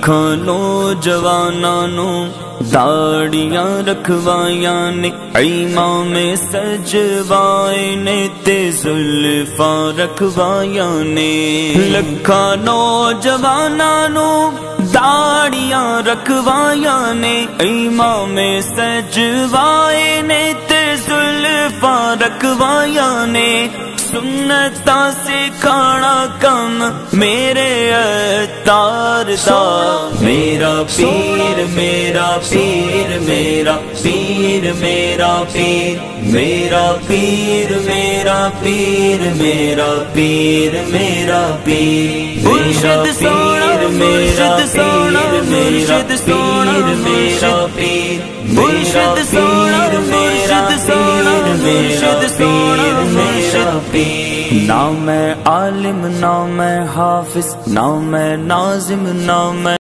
لکھاں نوجواناں نو داڑیاں رکھوائیاں نے، امام سجوائے نے تے زلفاں رکھوائیاں نے، لکھاں نوجواناں نو داڑیاں رکھوائیاں نے، امام سجوائے نے تے زلفاں رکھوائیاں نے، سنتاں سکھانا کم میرے اتار دا، میرا پیر میرا پیر میرا پیر میرا پیر میرا پیر میرا پیر میرا پیر میرا پیر مرشد سونا مرشد سونا مرشد سونا میرا پیر مرشد سونا مرشد سونا مرشد سونا مرشد پیر، نہ میں عالم نہ میں حافظ نہ میں ناظم نہ میں